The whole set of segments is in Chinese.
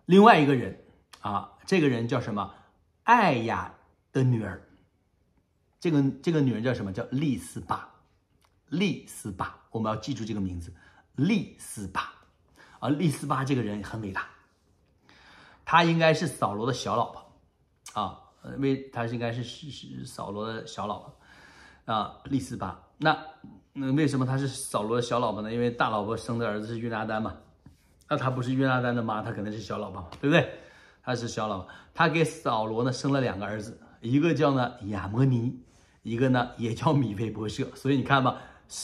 另外一个人啊，这个人叫什么？艾雅的女儿。这个女人叫什么？叫利斯巴。利斯巴，我们要记住这个名字，利斯巴啊。利斯巴这个人很伟大，他应该是扫罗的小老婆啊，他应该是扫罗的小老婆啊，利斯巴。那为什么他是扫罗的小老婆呢？因为大老婆生的儿子是约拿单嘛，那他不是约拿单的妈，他肯定是小老婆嘛，对不对？他是小老婆，他给扫罗呢生了2个儿子，一个叫呢亚摩尼，一个呢也叫米非波设。所以你看吧，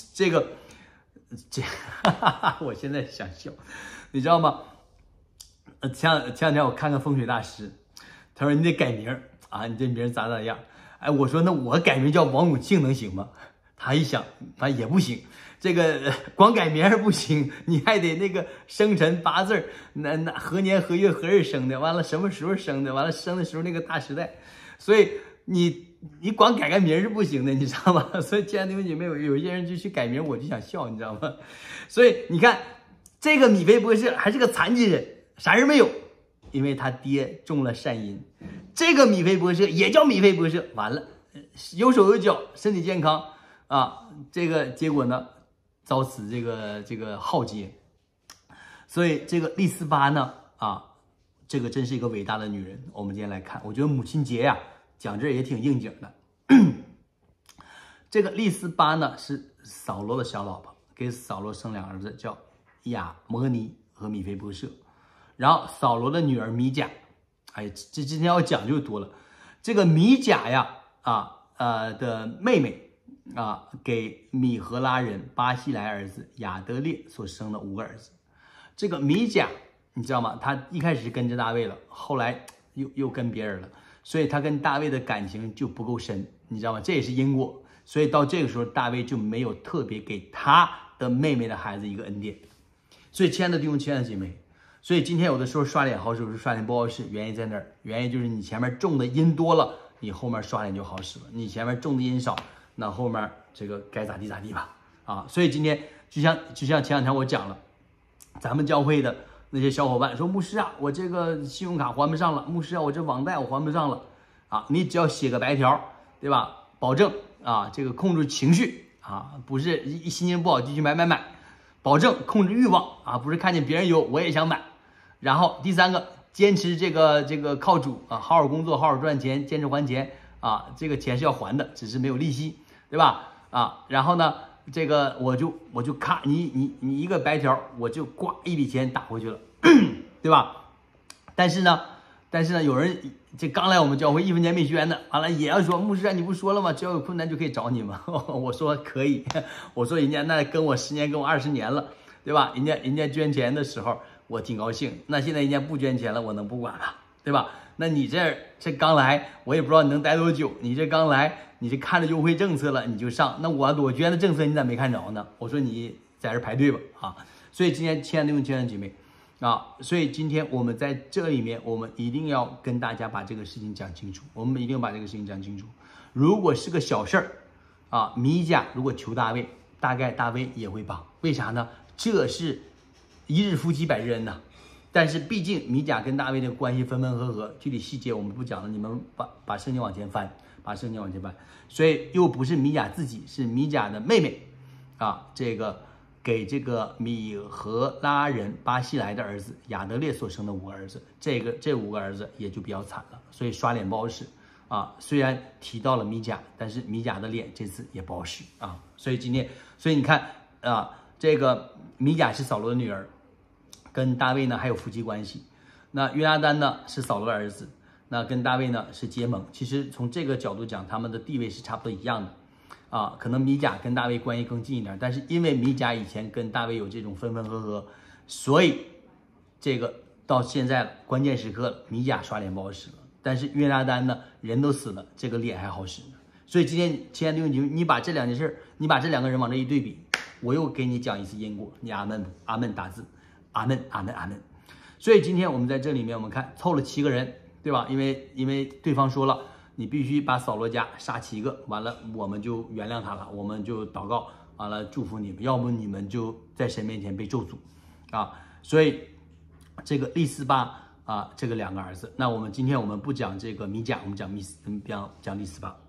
我现在想笑，你知道吗？前两天我看风水大师，他说你得改名啊，你这名咋样？哎，我说那我改名叫王永庆能行吗？他一想，反正也不行，这个光改名不行，你还得那个生辰八字，那何年何月何日生的，完了什么时候生的，完了生的时候那个大时代，所以你光改个名是不行的，你知道吗？所以亲爱的弟兄姐妹，有一些人就去改名，我就想笑，你知道吗？所以你看这个米非波设还是个残疾人，啥人没有，因为他爹中了善因。这个米非波设也叫米非波设，完了有手有脚，身体健康啊，这个结果呢遭此这个浩劫。所以这个利斯巴呢啊，这个真是一个伟大的女人。我们今天来看，我觉得母亲节呀讲这也挺应景的。这个利斯巴呢是扫罗的小老婆，给扫罗生2个儿子，叫亚摩尼和米非波设。然后扫罗的女儿米甲，哎，这今天要讲就多了。这个米甲呀的妹妹啊，给米和拉人巴西莱儿子亚德列所生的5个儿子。这个米甲你知道吗？他一开始是跟着大卫了，后来又跟别人了，所以他跟大卫的感情就不够深，你知道吗？这也是因果。所以到这个时候，大卫就没有特别给他的妹妹的孩子一个恩典。所以亲爱的弟兄亲爱的姐妹，所以今天有的时候刷脸好使，有时候刷脸不好使，原因在哪儿？原因就是你前面种的因多了，你后面刷脸就好使了；你前面种的因少，那后面这个该咋地咋地吧。啊，所以今天就像前两天我讲了，咱们教会的那些小伙伴说，牧师啊，我这个信用卡还不上了，牧师啊，我这网贷我还不上了啊，你只要写个白条，对吧？保证啊，这个控制情绪啊，不是一心情不好就去买，保证控制欲望啊，不是看见别人有我也想买。然后第3个，坚持这个靠主啊，好好工作，好好赚钱，坚持还钱啊，这个钱是要还的，只是没有利息，对吧？啊，然后呢，这个我就咔，你一个白条，我就呱一笔钱打回去了，对吧？但是呢，有人这刚来我们教会1分钱没捐的，完了也要说，牧师啊，你不说了吗？只要有困难就可以找你吗？我说可以，我说人家那跟我10年，跟我20年了，对吧？人家捐钱的时候我挺高兴，那现在人家不捐钱了，我能不管吗？对吧？那你这刚来，我也不知道你能待多久，你这刚来，你这看着优惠政策了你就上，那我捐的政策你咋没看着呢？我说你在这排队吧啊！所以今天亲爱的弟兄亲爱的姐妹啊，所以今天我们在这里面，我们一定要跟大家把这个事情讲清楚。我们一定要把这个事情讲清楚。如果是个小事儿啊，米甲如果求大卫，大概大卫也会帮。为啥呢？这是一日夫妻百日恩呐。但是毕竟米甲跟大卫的关系分分合合，具体细节我们不讲了，你们把圣经往前翻，所以又不是米甲自己，是米甲的妹妹啊，这个给这个米和拉人巴西莱的儿子亚德列所生的5个儿子，这5个儿子也就比较惨了，所以刷脸不好使啊。虽然提到了米甲，但是米甲的脸这次也不好使啊。所以你看啊，这个米甲是扫罗的女儿，跟大卫呢还有夫妻关系。那约拿单呢是扫罗的儿子，那跟大卫呢是结盟。其实从这个角度讲，他们的地位是差不多一样的。啊，可能米甲跟大卫关系更近一点，但是因为米甲以前跟大卫有这种分分合合，所以这个到现在了关键时刻，米甲刷脸不好使了。但是约拿单呢，人都死了，这个脸还好使呢。所以今天亲爱的弟兄姐妹，你把这2件事，你把这2个人往这一对比，我又给你讲一次因果，你阿门阿门打字，阿门阿门阿门。所以今天我们在这里面，我们看凑了7个人，对吧？因为对方说了，你必须把扫罗家杀7个，完了我们就原谅他了，我们就祷告，完了祝福你们，要不你们就在神面前被咒诅啊！所以这个利斯巴啊这个2个儿子。那今天我们不讲这个米甲，我们讲利斯巴。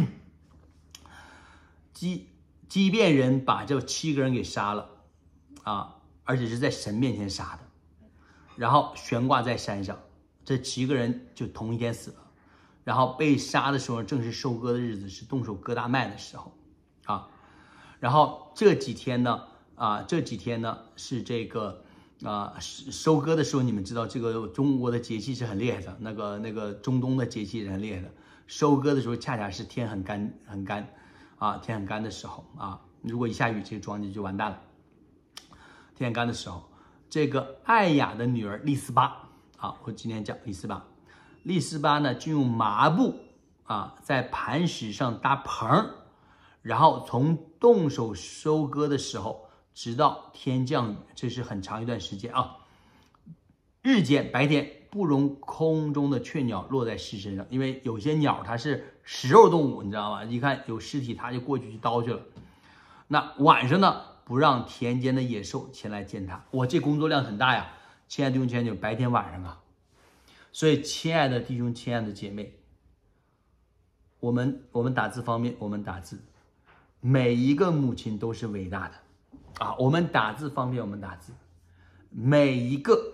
即便人把这7个人给杀了啊，而且是在神面前杀的，然后悬挂在山上，这7个人就同一天死了。然后被杀的时候正是收割的日子，是动手割大麦的时候啊。然后这几天呢是这个收割的时候，你们知道这个中国的节气是很厉害的，那个中东的节气是很厉害的。收割的时候恰恰是天很干天很干的时候啊，如果一下雨，这个庄稼就完蛋了。天很干的时候，这个艾雅的女儿利斯巴啊，我今天讲利斯巴呢，就用麻布啊，在磐石上搭棚，然后从动手收割的时候，直到天降雨，这是很长一段时间啊。日间白天不容空中的雀鸟落在尸身上，因为有些鸟它是食肉动物，你知道吗？一看有尸体，它就过去刀去了。那晚上呢，不让田间的野兽前来践踏。我这工作量很大呀，亲爱的弟兄姐妹，白天晚上啊。所以，亲爱的弟兄，亲爱的姐妹，我们打字方面，我们打字，每一个母亲都是伟大的啊！我们打字方面，我们打字，每一个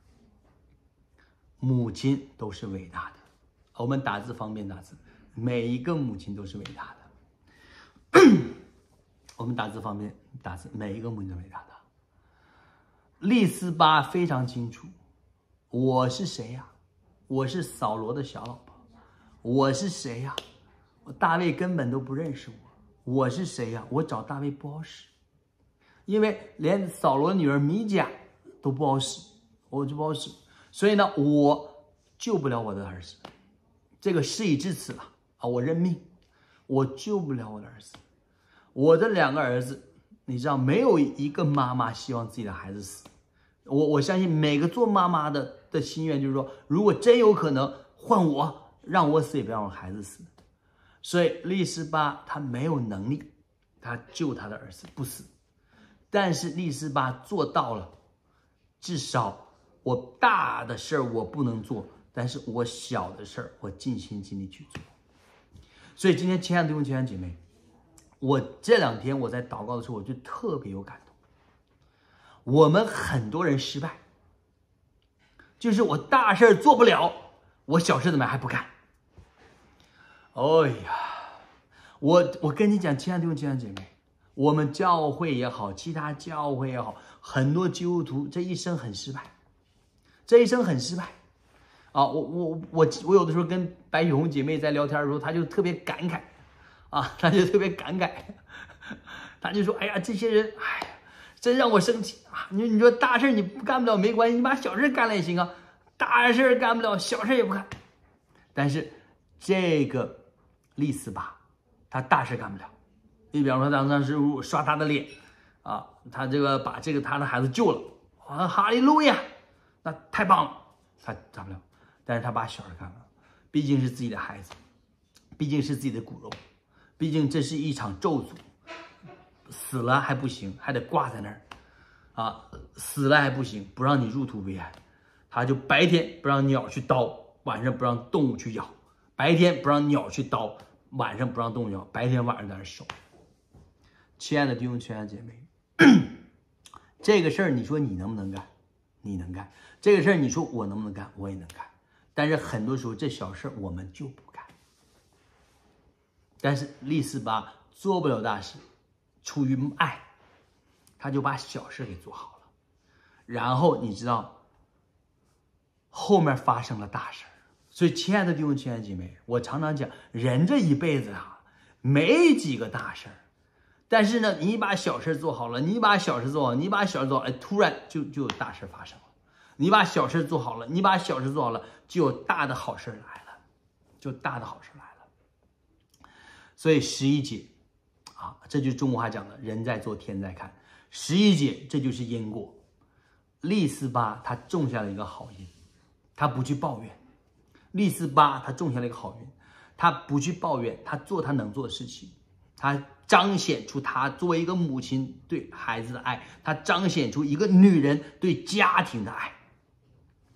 母亲都是伟大的。我们打字方面打字，每一个母亲都是伟大的。我们打字方面打字，每一个母亲都是伟大的。利斯巴非常清楚，我是谁呀？我是扫罗的小老婆，我是谁呀？大卫根本都不认识我，我是谁呀？我找大卫不好使，因为连扫罗的女儿米甲都不好使，我就不好使，所以呢，我救不了我的儿子，这个事已至此了啊！我认命，我救不了我的儿子，我的2个儿子，你知道，没有一个妈妈希望自己的孩子死。我相信每个做妈妈的心愿就是说，如果真有可能换我，让我死也别让我孩子死。所以利斯巴他没有能力，他救他的儿子不死，但是利斯巴做到了，至少我大的事儿我不能做，但是我小的事儿我尽心尽力去做。所以今天亲爱的弟兄亲爱的姐妹，我这2天我在祷告的时候，我就特别有感动。我们很多人失败，就是我大事做不了，我小事怎么还不干？哎呀，我跟你讲，亲爱的弟兄亲爱的姐妹，我们教会也好，其他教会也好，很多基督徒这一生很失败，啊！我有的时候跟白雪红姐妹在聊天的时候，她就特别感慨啊，她就说：“哎呀，这些人，哎呀，真让我生气啊！你说大事你不干不了没关系，你把小事干了也行啊。大事干不了，小事也不干。但是这个利斯巴，他大事干不了。你比方说当时刷他的脸啊，他这个把他的孩子救了，啊，哈利路亚，那太棒了，他干不了。但是他把小事干了，毕竟是自己的孩子，毕竟是自己的骨肉，毕竟这是一场咒诅。”死了还不行，还得挂在那儿，啊，死了还不行，不让你入土为安，他就白天不让鸟去叨，晚上不让动物去咬，白天不让鸟去叨，晚上不让动物咬，白天晚上在那守。亲爱的弟兄，亲爱的姐妹，这个事儿你说你能不能干？你能干。这个事儿你说我能不能干？我也能干。但是很多时候这小事我们就不干。但是利斯巴做不了大事。出于爱，他就把小事给做好了，然后你知道后面发生了大事。所以亲爱的弟兄亲爱的姐妹，我常常讲，人这一辈子啊没几个大事，但是呢你把小事做好了，你把小事做好，哎，突然就有大事发生了。你把小事做好了，就有大的好事来了，所以11节啊，这就是中国话讲的人在做天在看。11节这就是因果。利斯巴他种下了一个好因，他不去抱怨。利斯巴他种下了一个好因，他不去抱怨，他做他能做的事情，他彰显出他作为一个母亲对孩子的爱，他彰显出一个女人对家庭的爱。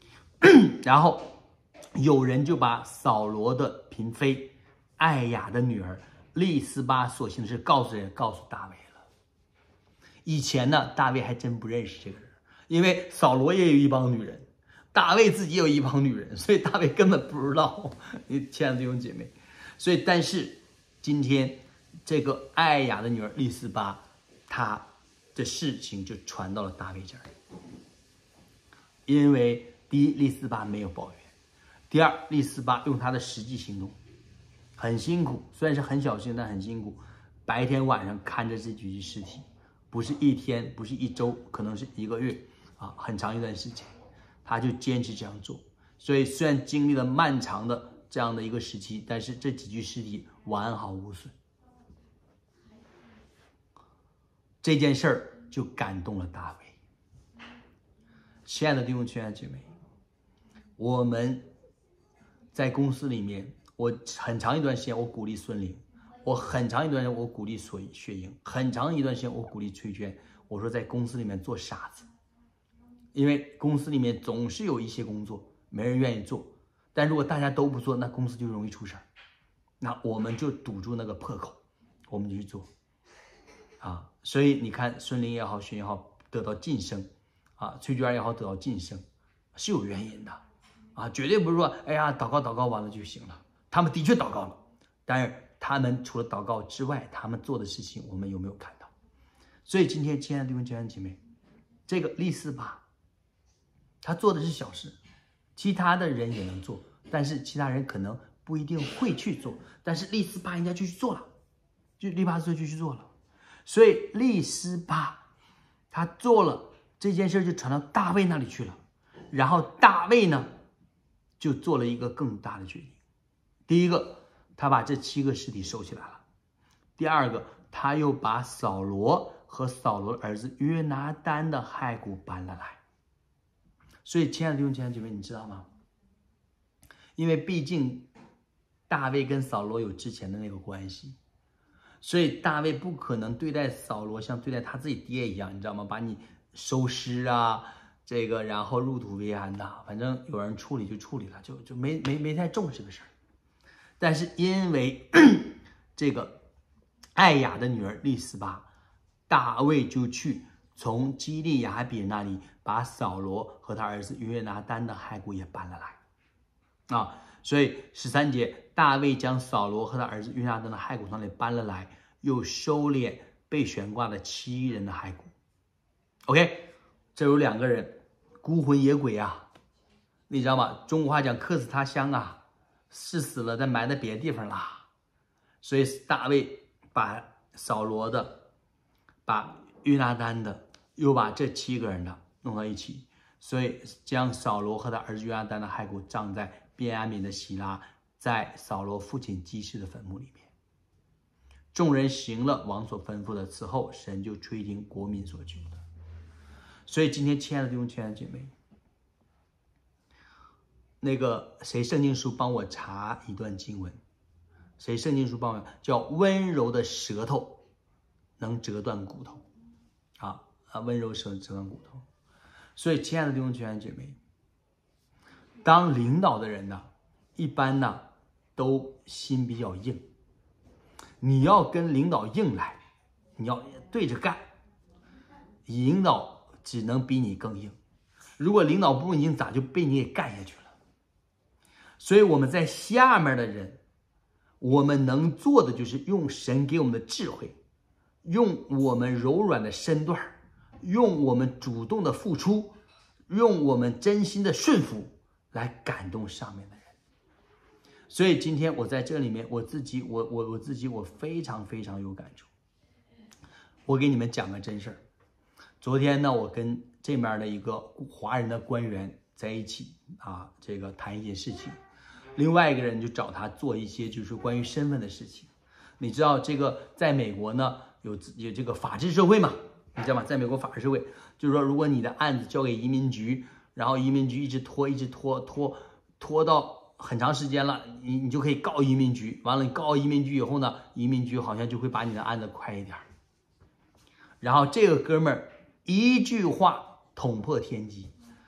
然后有人就把扫罗的嫔妃艾雅的女儿利斯巴所行的事告诉大卫了。以前呢，大卫还真不认识这个人，因为扫罗也有一帮女人，大卫自己也有一帮女人，所以大卫根本不知道。你亲爱的弟兄姐妹，所以但是今天这个艾雅的女儿利斯巴，她的事情就传到了大卫这儿。因为第一，利斯巴没有抱怨；第二，利斯巴用她的实际行动，很辛苦，虽然是很小心，但很辛苦，白天晚上看着这几具尸体，不是一天，不是一周，可能是1个月啊，很长一段时间，他就坚持这样做。所以虽然经历了漫长的这样的一个时期，但是这几具尸体完好无损。这件事儿就感动了大卫。亲爱的弟兄亲爱的姐妹，我们在公司里面，我很长一段时间我鼓励孙玲，我很长一段时间我鼓励雪莹，很长一段时间我鼓励崔娟。我说在公司里面做傻子，因为公司里面总是有一些工作没人愿意做，但如果大家都不做，那公司就容易出事儿。那我们就堵住那个破口，我们就去做啊。所以你看，孙玲也好，雪莹也好，得到晋升啊，崔娟也好，得到晋升，是有原因的啊，绝对不是说哎呀祷告完了就行了。他们的确祷告了，但是他们除了祷告之外，他们做的事情我们有没有看到？所以今天亲爱的弟兄姐妹，这个利斯巴他做的是小事，其他的人也能做，但是其他人可能不一定会去做，但是利斯巴人家就去做了，就去做了。所以利斯巴他做了这件事，就传到大卫那里去了。然后大卫呢，就做了一个更大的决定。第一个，他把这7个尸体收起来了；第二个，他又把扫罗和扫罗的儿子约拿单的骸骨搬了来。所以亲爱的弟兄姐妹，你知道吗？因为毕竟大卫跟扫罗有之前的那个关系，所以大卫不可能对待扫罗像对待他自己爹一样，你知道吗？把你收尸啊，这个然后入土为安的，反正有人处理就处理了，就没太重视这个事儿。但是因为这个艾雅的女儿利斯巴，大卫就去从基利雅比那里把扫罗和他儿子约拿单的骸骨也搬了来啊。所以13节，大卫将扫罗和他儿子约拿单的骸骨从那里搬了来，又收敛被悬挂的7人的骸骨。OK， 这有2个人孤魂野鬼啊，你知道吗？中国话讲客死他乡啊，是死了但埋在别的地方啦。所以大卫把扫罗的，把约拿单的，又把这7个人的弄到一起，所以将扫罗和他儿子约拿单的骸骨葬在便雅悯的希拉，在扫罗父亲基士的坟墓里面。众人行了王所吩咐的，此后神就垂听国民所求的。所以今天亲爱的弟兄亲爱的姐妹，那个谁圣经书帮我查一段经文，谁圣经书帮我叫温柔的舌头能折断骨头温柔舌折断骨头。所以亲爱的弟兄亲爱的姐妹，当领导的人呢，一般呢都心比较硬，你要跟领导硬来，你要对着干，领导只能比你更硬。如果领导不硬，咋就被你给干下去了？所以我们在下面的人，我们能做的就是用神给我们的智慧，用我们柔软的身段，用我们主动的付出，用我们真心的顺服来感动上面的人。所以今天我在这里面，我自己非常非常有感触。我给你们讲个真事儿。昨天呢，我跟这面的一个华人的官员在一起这个谈一些事情，另外一个人就找他做一些就是关于身份的事情。你知道这个在美国呢有这个法治社会嘛？你知道吗？在美国法治社会，就是说如果你的案子交给移民局，然后移民局一直拖到很长时间了，你就可以告移民局。完了，你告移民局以后呢，移民局好像就会把你的案子快一点。然后这个哥们儿一句话捅破天机，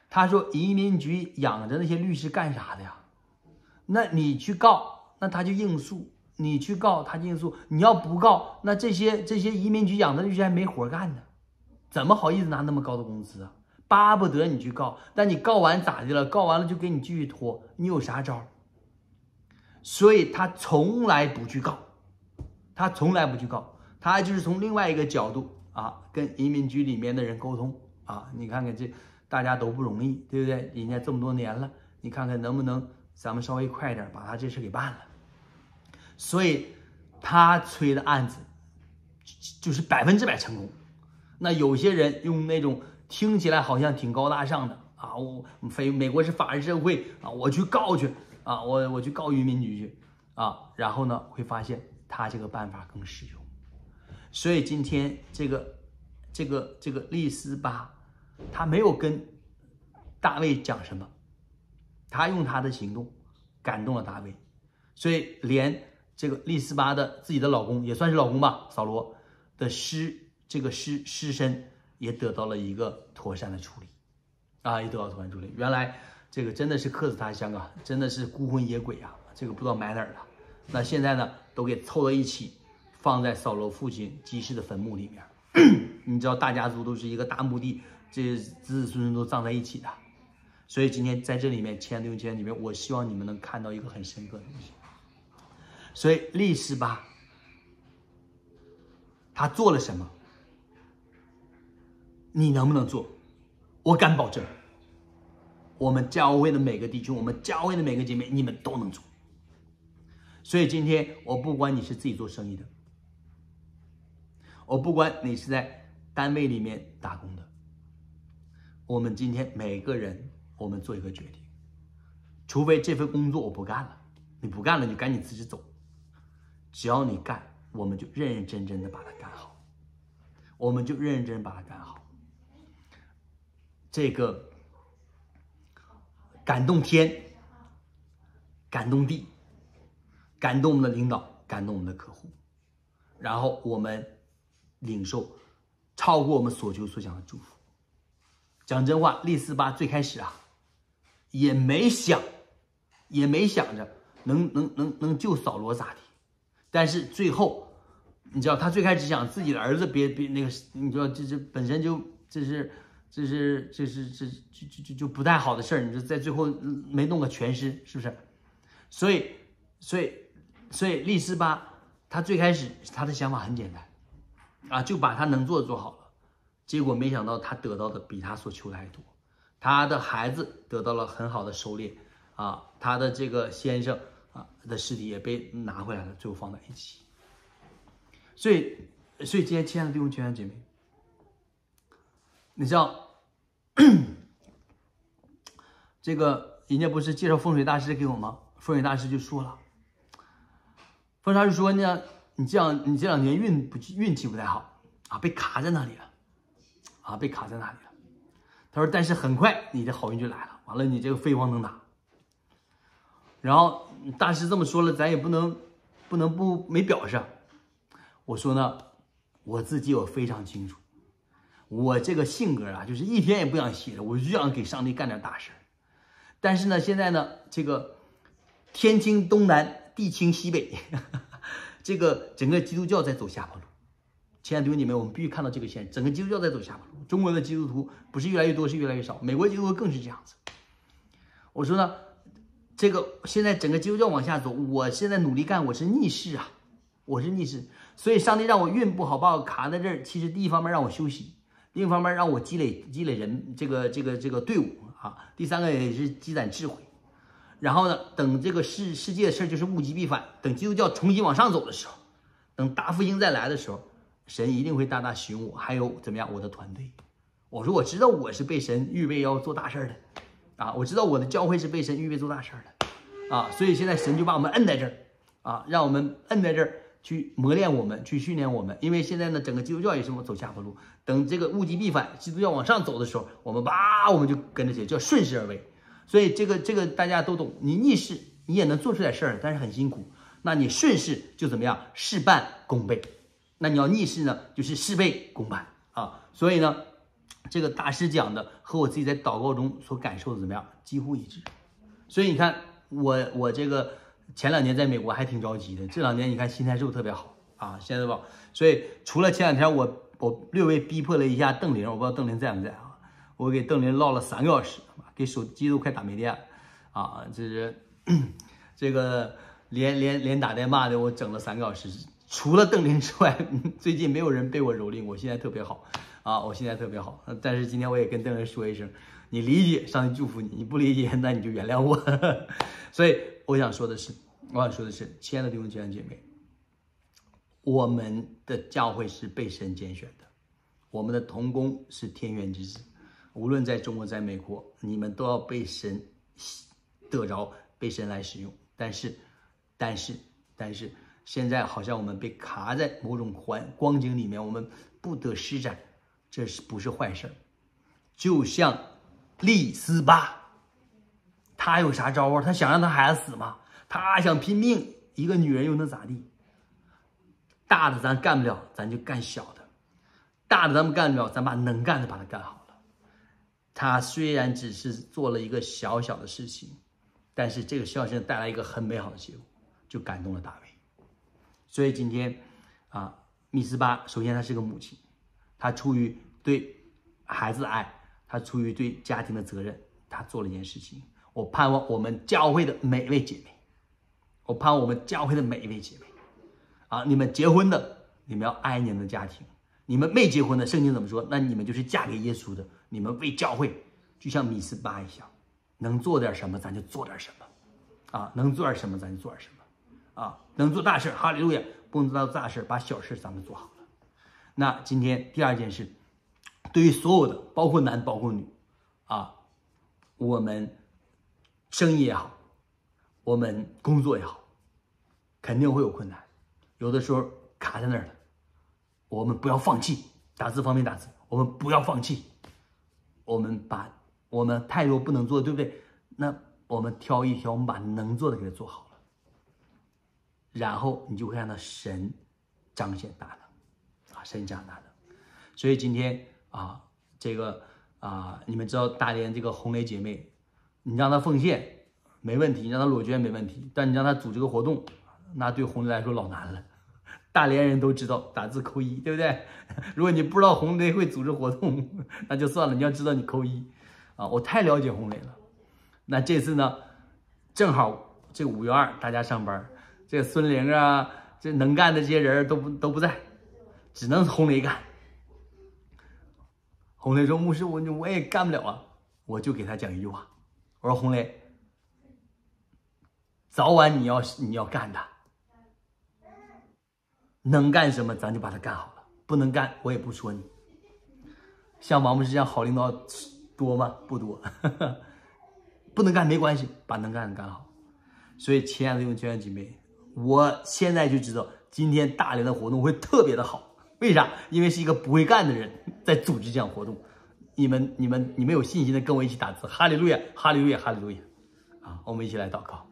他说移民局养着那些律师干啥的呀？那你去告，那他就应诉；你去告，他就应诉。你要不告，那这些移民局养的律师还没活干呢，怎么好意思拿那么高的工资啊？巴不得你去告，但你告完咋的了？告完了就给你继续拖，你有啥招？所以他从来不去告，他从来不去告，他就是从另外一个角度啊，跟移民局里面的人沟通啊。你看看这大家都不容易，对不对？人家这么多年了，你看看能不能咱们稍微快点把他这事给办了。所以他催的案子就是100%成功。那有些人用那种听起来好像挺高大上的啊，美国是法治社会啊，我去告去啊，我去告移民局去啊，然后呢会发现他这个办法更实用。所以今天这个利斯巴，他没有跟大卫讲什么，他用他的行动感动了大卫，所以连这个利斯巴的自己的老公，也算是老公吧，扫罗的尸身也得到了一个妥善的处理啊，也得到妥善处理。原来这个真的是客死他乡啊，真的是孤魂野鬼啊，这个不知道埋哪儿了。那现在呢，都给凑到一起，放在扫罗父亲基士的坟墓里面。你知道大家族都是一个大墓地，这子子孙孙都葬在一起的。所以今天在这里面，亲爱的弟兄姐妹里面，我希望你们能看到一个很深刻的东西。所以利斯巴他做了什么？你能不能做？我敢保证，我们教会的每个弟兄，我们教会的每个姐妹，你们都能做。所以今天我不管你是自己做生意的，我不管你是在单位里面打工的，我们今天每个人，我们做一个决定，除非这份工作我不干了，你不干了你就赶紧辞职走，只要你干，我们就认认真真的把它干好，我们就认认真真把它干好。这个感动天，感动地，感动我们的领导，感动我们的客户，然后我们领受超过我们所求所想的祝福。讲真话，利斯巴最开始啊，也没想着能救扫罗咋的，但是最后，你知道他最开始想自己的儿子别那个，你知道这本身就就不太好的事儿，你说在最后没弄个全尸，是不是？所以利斯巴他最开始他的想法很简单啊，就把他能做的做好了。结果没想到他得到的比他所求的还多，他的孩子得到了很好的收敛啊，他的这个先生啊的尸体也被拿回来了，最后放在一起。所以今天亲爱的弟兄姐妹，你知道这个人家不是介绍风水大师给我吗？风水大师就说了，风水大师说呢，你这两年运气不太好啊，被卡在那里了。被卡在那里了。他说，但是很快你的好运就来了，完了你这个飞黄腾达。然后大师这么说了，咱也不能没表示。我说呢，我自己我非常清楚，我这个性格啊，就是一天也不想歇着，我就想给上帝干点大事。但是呢，现在呢，这个天倾东南，地倾西北，这个整个基督教在走下坡路。亲爱的弟兄姐妹，我们必须看到这个现象，整个基督教在走下坡路。中国的基督徒不是越来越多，是越来越少。美国基督徒更是这样子。我说呢，这个现在整个基督教往下走，我现在努力干，我是逆势啊，我是逆势。所以上帝让我运不好，把我卡在这儿，其实第一方面让我休息，另一方面让我积累人这个队伍啊，第三个也是积攒智慧。然后呢，等这个世界的事就是物极必反，等基督教重新往上走的时候，等大复兴再来的时候，神一定会大大使用我，还有怎么样我的团队。我说我知道我是被神预备要做大事的啊，我知道我的教会是被神预备做大事的啊，所以现在神就把我们摁在这儿啊，让我们摁在这儿去磨练我们，去训练我们。因为现在呢，整个基督教也是走下坡路，等这个物极必反，基督教往上走的时候，我们就跟着谁，叫顺势而为。所以这个大家都懂，你逆势你也能做出点事儿，但是很辛苦。那你顺势就怎么样，事半功倍。那你要逆势呢，就是事倍功半啊。所以呢， 这个大师讲的和我自己在祷告中所感受的怎么样，几乎一致。所以你看，我这个前2年在美国还挺着急的，这2年你看心态是不是特别好啊？现在吧，所以除了前2天我略微逼迫了一下邓玲，我不知道邓玲在不在啊？我给邓玲唠了3个小时，给手机都快打没电了啊！这个连打带骂的，我整了3个小时。除了邓玲之外，最近没有人被我蹂躏，我现在特别好啊！我现在特别好。但是今天我也跟邓玲说一声，你理解，上帝祝福你；你不理解，那你就原谅我。所以我想说的是，亲爱的弟兄姐妹，我们的教会是被神拣选的，我们的同工是天选之子。无论在中国在美国，你们都要被神得着，被神来使用。但是现在好像我们被卡在某种光景里面，我们不得施展，这不是坏事？就像利斯巴，他有啥招啊？他想让他孩子死吗？他想拼命，一个女人又能咋地？大的咱干不了，咱就干小的；大的咱们干不了，咱把能干的把它干好了。他虽然只是做了一个小小的事情，但是这个小事带来一个很美好的结果，就感动了大卫。所以今天密斯巴首先她是个母亲，她出于对孩子的爱，她出于对家庭的责任，她做了一件事情。我盼望我们教会的每一位姐妹，你们结婚的，你们要爱你们的家庭；你们没结婚的，圣经怎么说？那你们就是嫁给耶稣的，你们为教会，就像密斯巴一样，能做点什么咱就做点什么，能做点什么咱就做点什么。能做大事，哈利路亚；不能做大事，把小事咱们做好了。那今天第2件事，对于所有的，包括男包括女，我们生意也好，我们工作也好，肯定会有困难，有的时候卡在那儿了，我们不要放弃。打字方面打字，我们不要放弃。我们太多不能做，对不对？那我们挑一挑，我们把能做的给它做好了。然后你就会看到神彰显大能，神彰显大能。所以今天你们知道大连这个红雷姐妹，你让她奉献没问题，你让她裸捐没问题，但你让她组织个活动，那对红雷来说老难了。大连人都知道打字扣1，对不对？如果你不知道红雷会组织活动，那就算了，你要知道你扣1我太了解红雷了。那这次呢，正好这个5月2大家上班。这个孙玲这能干的这些人都不在，只能红雷干。红雷说：“牧师，我也干不了啊。”我就给他讲一句话，我说：“红雷，早晚你要干的，能干什么咱就把它干好了，不能干我也不说你。像王牧师这样好领导多吗？不多。不能干没关系，把能干的干好。所以亲爱的弟兄姐妹，我现在就知道今天大连的活动会特别的好，为啥？因为是一个不会干的人在组织这样活动。你们有信心的跟我一起打字，哈利路亚，哈利路亚，哈利路亚！我们一起来祷告。